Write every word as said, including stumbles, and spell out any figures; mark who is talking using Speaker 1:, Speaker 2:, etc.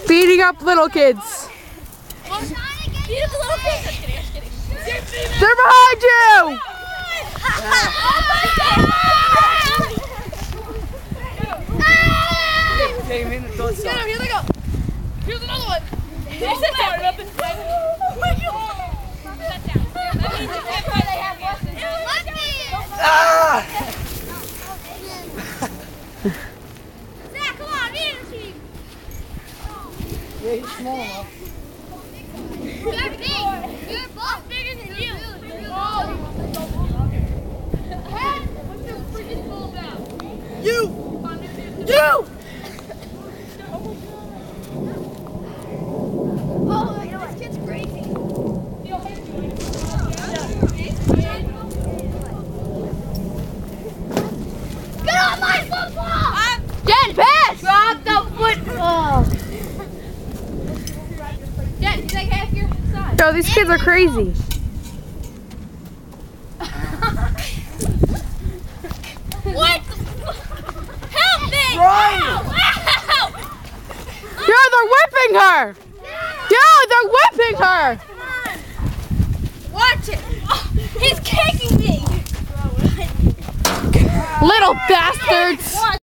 Speaker 1: Beating up little kids. They're behind you!
Speaker 2: Get him in the door.
Speaker 3: Get him, here they go. Here's another one. Here's a down. Oh my God. Sit down. That means it's everywhere they have one. It was lucky.
Speaker 2: Ah!
Speaker 3: Zach, come on, be in the team.
Speaker 2: Yeah, he's small enough.
Speaker 3: You're big. Your ball's bigger than you. Oh. Hey, what's your freaking ball about?
Speaker 2: You! You!
Speaker 3: Oh my God, this kid's crazy. Get on my football! Jen, pass! Drop the football! Jen, you take half your side.
Speaker 1: Yo, these kids are crazy.
Speaker 3: What? Help me!
Speaker 2: Run!
Speaker 3: Ow!
Speaker 1: Yo, they're whipping her! Yo, they're whipping her!
Speaker 3: Watch it! Oh, he's kicking me!
Speaker 1: Little bastards!